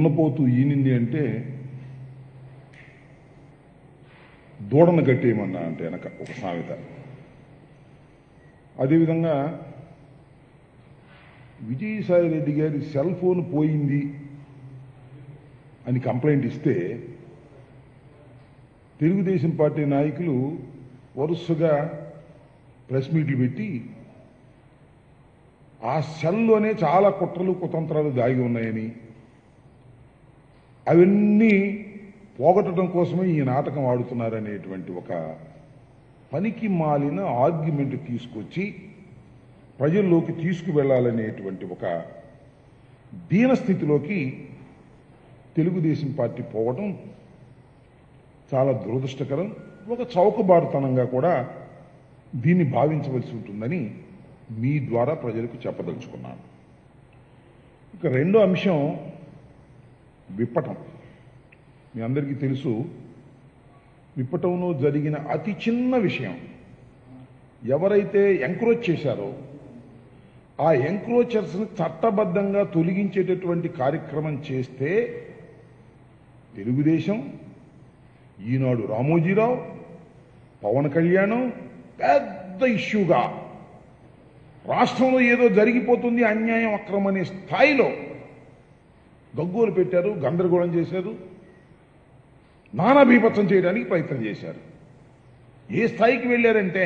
దున్నపోతూ ఈనింది అంటే దూడను కట్టేయమన్నా అంటే వెనక ఒక సామెత. అదేవిధంగా విజయసాయి రెడ్డి గారి సెల్ ఫోన్ పోయింది అని కంప్లైంట్ ఇస్తే తెలుగుదేశం పార్టీ నాయకులు వరుసగా ప్రెస్ మీట్లు పెట్టి ఆ సెల్లోనే చాలా కుట్రలు కుతంత్రాలు దాగి ఉన్నాయని, అవన్నీ పోగొట్టడం కోసమే ఈ నాటకం ఆడుతున్నారనేటువంటి ఒక పనికి మాలిన ఆర్గ్యుమెంట్ తీసుకొచ్చి ప్రజల్లోకి తీసుకువెళ్లాలనేటువంటి ఒక దీనస్థితిలోకి తెలుగుదేశం పార్టీ పోవడం చాలా దురదృష్టకరం. ఒక చౌకబారుతనంగా కూడా దీన్ని భావించవలసి ఉంటుందని మీ ద్వారా ప్రజలకు చెప్పదలుచుకున్నాను. ఇక రెండో అంశం విప్పటం. మీ అందరికీ తెలుసు, విప్పటంలో జరిగిన అతి చిన్న విషయం ఎవరైతే ఎంక్రోచ్ చేశారో ఆ ఎంక్రోచర్స్ని చట్టబద్ధంగా తొలగించేటటువంటి కార్యక్రమం చేస్తే తెలుగుదేశం, ఈనాడు రామోజీరావు, పవన్ కళ్యాణ్ పెద్ద ఇష్యూగా రాష్ట్రంలో ఏదో జరిగిపోతుంది అన్యాయం అక్రమం అనే స్థాయిలో గగ్గోలు పెట్టారు, గందరగోళం చేశారు, నానా బీభత్సం చేయడానికి ప్రయత్నం చేశారు. ఏ స్థాయికి వెళ్ళారంటే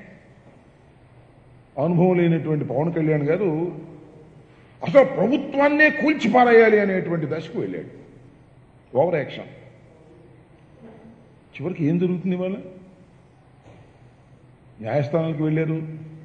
అనుభవం లేనటువంటి పవన్ కళ్యాణ్ గారు అసలు ప్రభుత్వాన్నే కూల్చిపారేయాలి అనేటువంటి దశకు వెళ్ళాడు. Over action. చివరికి ఏం జరుగుతుంది? ఇవాళ న్యాయస్థానాలకు వెళ్ళారు,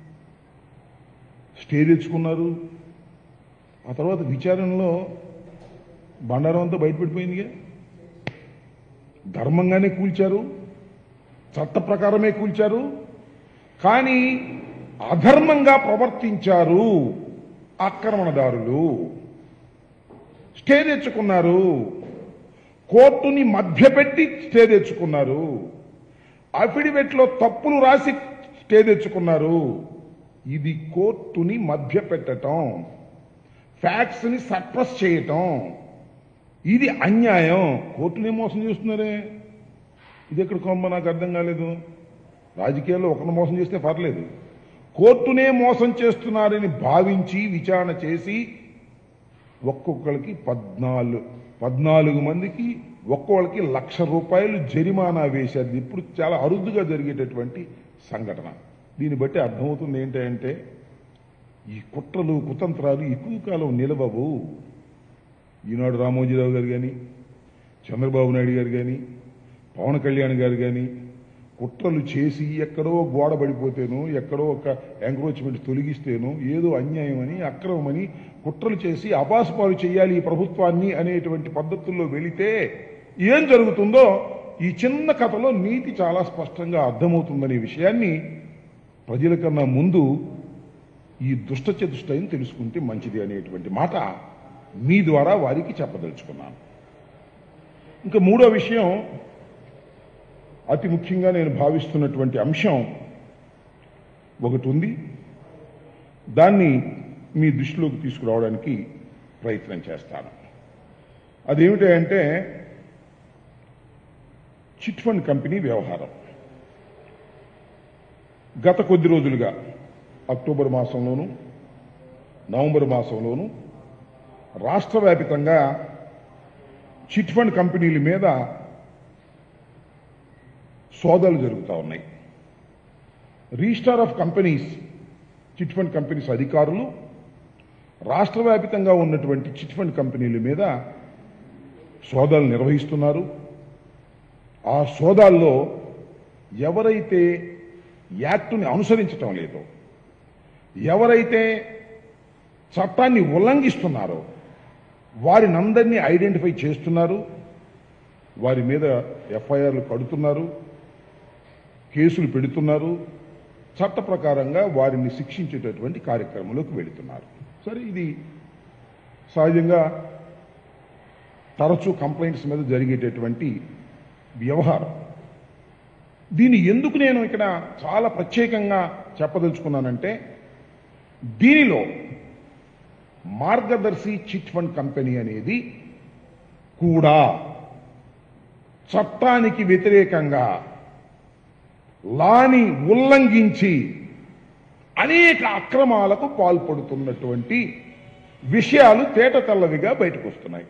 స్టే తెచ్చుకున్నారు. ఆ తర్వాత విచారణలో బండారం అంతా బయటపెట్టిపోయిందిగా. ధర్మంగానే కూల్చారు, చట్ట ప్రకారమే కూల్చారు, కానీ అధర్మంగా ప్రవర్తించారు ఆక్రమణదారులు. స్టే తెచ్చుకున్నారు, కోర్టుని మధ్యపెట్టి స్టే తెచ్చుకున్నారు, అఫిడవిట్లో తప్పులు రాసి స్టే తెచ్చుకున్నారు. ఇది కోర్టుని మధ్యపెట్టడం, ఫ్యాక్ట్స్ ని సప్రెస్ చేయటం, ఇది అన్యాయం. కోర్టుని మోసం చేస్తున్నారే, ఇది ఎక్కడ కొమ్మ నాకు అర్థం కాలేదు. రాజకీయాల్లో ఒకరిని మోసం చేస్తే పర్లేదు, కోర్టునే మోసం చేస్తున్నారని భావించి విచారణ చేసి ఒక్కొక్కరికి 14 మందికి ఒక్కొక్కరికి ₹1,00,000 జరిమానా వేశారు. ఇప్పుడు చాలా అరుదుగా జరిగేటటువంటి సంఘటన. దీన్ని బట్టి అర్థమవుతుంది ఏంటంటే ఈ కుట్రలు కుతంత్రాలు ఎక్కువ కాలం నిలవవు. ఈనాడు రామోజీరావు గారు కానీ, చంద్రబాబు నాయుడు గారు కానీ, పవన్ కళ్యాణ్ గారు కానీ కుట్రలు చేసి ఎక్కడో గోడ పడిపోతేనో, ఎక్కడో ఒక ఎంక్రోచ్మెంట్ తొలగిస్తేనో ఏదో అన్యాయమని అక్రమమని కుట్రలు చేసి అబాసుపాలు చేయాలి ఈ ప్రభుత్వాన్ని అనేటువంటి పద్ధతుల్లో వెళితే ఏం జరుగుతుందో ఈ చిన్న కథలో నీతి చాలా స్పష్టంగా అర్థమవుతుందనే విషయాన్ని ప్రజల కన్నా ముందు ఈ దుష్టచతుష్టయం తెలుసుకుంటే మంచిది అనేటువంటి మాట మీ ద్వారా వారికి చెప్పదలుచుకున్నాను. ఇంకా మూడో విషయం, అతి ముఖ్యంగా నేను భావిస్తున్నటువంటి అంశం ఒకటి ఉంది. దాన్ని మీ దృష్టిలోకి తీసుకురావడానికి ప్రయత్నం చేస్తాను. అదేమిటంటే చిట్ ఫండ్ కంపెనీ వ్యవహారం. గత కొద్ది రోజులుగా అక్టోబర్ మాసంలోను, నవంబర్ మాసంలోను రాష్ట్ర వ్యాపితంగా చిట్ ఫండ్ కంపెనీల మీద సోదాలు జరుగుతూ ఉన్నాయి. Registrar of companies, chit fund companies అధికారులు రాష్ట్ర వ్యాపితంగా ఉన్నటువంటి చిట్ ఫండ్ కంపెనీల మీద సోదాలు నిర్వహిస్తున్నారు. ఆ సోదాల్లో ఎవరైతే యాక్టుని అనుసరించటం లేదో, ఎవరైతే చట్టాన్ని ఉల్లంఘిస్తున్నారో వారినందరినీ ఐడెంటిఫై చేస్తున్నారు, వారి మీద ఎఫ్ఐఆర్లు కడుతున్నారు, కేసులు పెడుతున్నారు, చట్ట ప్రకారంగా వారిని శిక్షించేటటువంటి కార్యక్రమంలోకి వెళుతున్నారు. సరే, ఇది సహజంగా తరచూ కంప్లైంట్స్ మీద జరిగేటటువంటి వ్యవహారం. దీన్ని ఎందుకు నేను ఇక్కడ చాలా ప్రత్యేకంగా చెప్పదలుచుకున్నానంటే, దీనిలో మార్గదర్శి చిట్ ఫండ్ కంపెనీ అనేది కూడా చట్టానికి వ్యతిరేకంగా లాని ఉల్లంఘించి అనేక అక్రమాలకు పాల్పడుతున్నటువంటి విషయాలు తేటతెల్లవిగా బయటకు వస్తున్నాయి.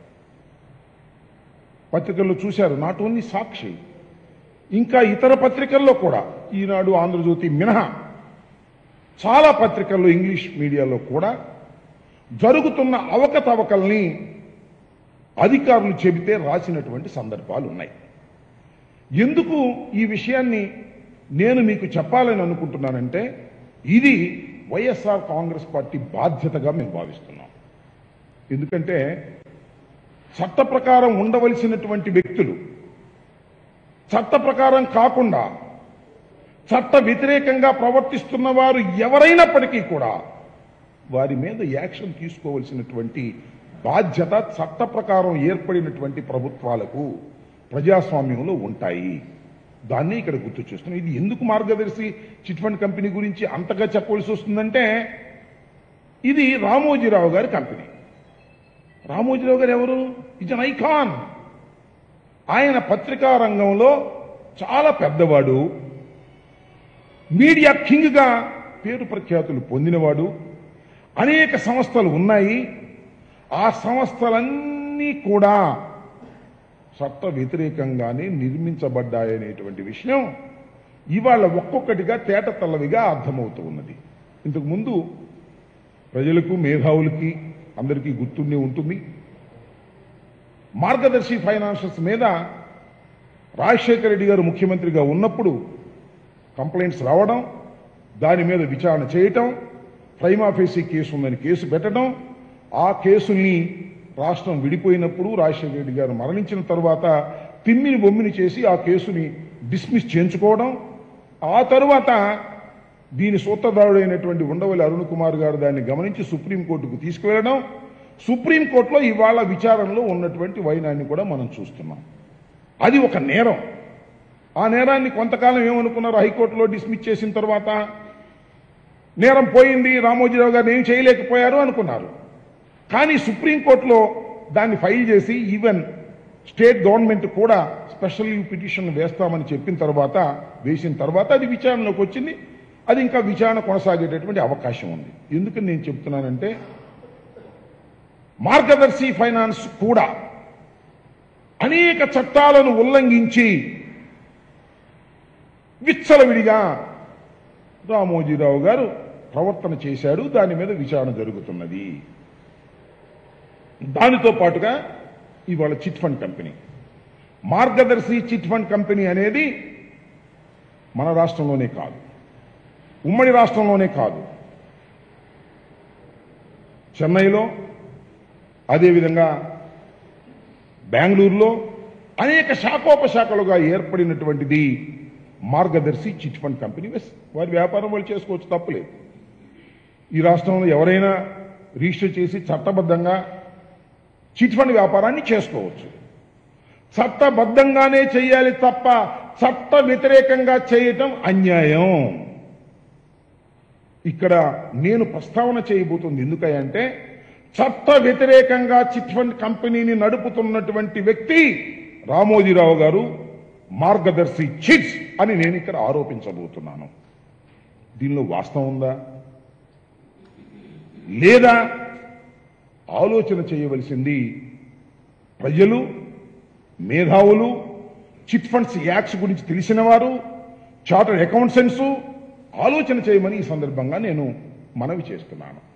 పత్రికల్లో చూశారు. నాట్ ఓన్లీ సాక్షి, ఇంకా ఇతర పత్రికల్లో కూడా, ఈనాడు, ఆంధ్రజ్యోతి మినహా చాలా పత్రికల్లో, ఇంగ్లీష్ మీడియాలో కూడా జరుగుతున్న అవకతవకల్ని అధికారులు చెబితే రాసినటువంటి సందర్భాలు ఉన్నాయి. ఎందుకు ఈ విషయాన్ని నేను మీకు చెప్పాలని అనుకుంటున్నానంటే, ఇది వైఎస్ఆర్ కాంగ్రెస్ పార్టీ బాధ్యతగా మేము భావిస్తున్నాం. ఎందుకంటే చట్ట ప్రకారం ఉండవలసినటువంటి వ్యక్తులు చట్ట ప్రకారం కాకుండా చట్ట వ్యతిరేకంగా ప్రవర్తిస్తున్న వారు ఎవరైనప్పటికీ కూడా వారి మీద యాక్షన్ తీసుకోవలసినటువంటి బాధ్యత చట్ట ప్రకారం ఏర్పడినటువంటి ప్రభుత్వాలకు ప్రజాస్వామ్యంలో ఉంటాయి. దాన్ని ఇక్కడ గుర్తు చేస్తున్నాం. ఇది ఎందుకు మార్గదర్శి చిట్ ఫండ్ కంపెనీ గురించి అంతగా చెప్పవలసి వస్తుందంటే, ఇది రామోజీరావు గారి కంపెనీ. రామోజీరావు గారు ఎవరు? Is an icon. ఆయన పత్రికా రంగంలో చాలా పెద్దవాడు, మీడియా కింగ్ గా పేరు ప్రఖ్యాతులు పొందినవాడు. అనేక సంస్థలు ఉన్నాయి. ఆ సంస్థలన్నీ కూడా చట్ట వ్యతిరేకంగానే నిర్మించబడ్డాయనేటువంటి విషయం ఇవాళ ఒక్కొక్కటిగా తేటతెల్లవిగా అర్థమవుతూ ఉన్నది. ఇంతకు ముందు ప్రజలకు, మేధావులకి అందరికీ గుర్తుండే ఉంటుంది. మార్గదర్శి ఫైనాన్షియల్స్ మీద రాజశేఖర రెడ్డి గారు ముఖ్యమంత్రిగా ఉన్నప్పుడు కంప్లైంట్స్ రావడం, దాని మీద విచారణ చేయటం, ప్రైమా ఫేసీ కేసు ఉందని కేసు పెట్టడం, ఆ కేసుల్ని రాష్ట్రం విడిపోయినప్పుడు రాజశేఖర రెడ్డి గారు మరణించిన తర్వాత తిమ్మిని బొమ్మిని చేసి ఆ కేసుని డిస్మిస్ చేయించుకోవడం, ఆ తరువాత దీని సూత్రధారుడైనటువంటి ఉండవల్లి అరుణ్ కుమార్ గారు దాన్ని గమనించి సుప్రీంకోర్టుకు తీసుకువెళ్లడం, సుప్రీంకోర్టులో ఇవాళ విచారణలో ఉన్నటువంటి వైనాన్ని కూడా మనం చూస్తున్నాం. అది ఒక నేరం. ఆ నేరాన్ని కొంతకాలం ఏమనుకున్నారు, హైకోర్టులో డిస్మిస్ చేసిన తర్వాత నేరం పోయింది, రామోజీరావు గారు ఏం చేయలేకపోయారు అనుకున్నారు. కానీ సుప్రీంకోర్టులో దాన్ని ఫైల్ చేసి ఈవెన్ స్టేట్ గవర్నమెంట్ కూడా స్పెషల్ పిటిషన్ వేస్తామని చెప్పిన తర్వాత, వేసిన తర్వాత అది విచారణలోకి వచ్చింది. అది ఇంకా విచారణ కొనసాగేటటువంటి అవకాశం ఉంది. ఎందుకని నేను చెప్తున్నానంటే, మార్గదర్శి ఫైనాన్స్ కూడా అనేక చట్టాలను ఉల్లంఘించి విచ్చలవిడిగా రామోజీరావు గారు ప్రవర్తన చేశాడు. దాని మీద విచారణ జరుగుతున్నది. దానితో పాటుగా ఇవాళ chit fund company, Margadarsi chit fund company అనేది మన రాష్ట్రంలోనే కాదు, ఉమ్మడి రాష్ట్రంలోనే కాదు, చెన్నైలో, అదేవిధంగా బెంగళూరులో అనేక శాఖోపశాఖలుగా ఏర్పడినటువంటిది మార్గదర్శి చిట్ ఫండ్ కంపెనీ. వారి వ్యాపారం వాళ్ళు చేసుకోవచ్చు, తప్పులేదు. ఈ రాష్ట్రంలో ఎవరైనా రిజిస్టర్ చేసి చట్టబద్ధంగా చిట్ ఫండ్ వ్యాపారాన్ని చేసుకోవచ్చు. చట్టబద్ధంగానే చేయాలి తప్ప చట్ట వ్యతిరేకంగా చేయటం అన్యాయం. ఇక్కడ నేను ప్రస్తావన చేయబోతుంది ఎందుకంటే, చట్ట వ్యతిరేకంగా చిట్ ఫండ్ కంపెనీని నడుపుతున్నటువంటి వ్యక్తి రామోజీరావు గారు, మార్గదర్శి చిట్స్ అని నేను ఇక్కడ ఆరోపించబోతున్నాను. దీనిలో వాస్తవం ఉందా లేదా ఆలోచన చేయవలసింది ప్రజలు, మేధావులు, చిట్ ఫండ్స్ యాక్ట్స్ గురించి తెలిసిన వారు, చార్టర్డ్ అకౌంటెంట్స్ ఆలోచన చేయమని ఈ సందర్భంగా నేను మనవి చేస్తున్నాను.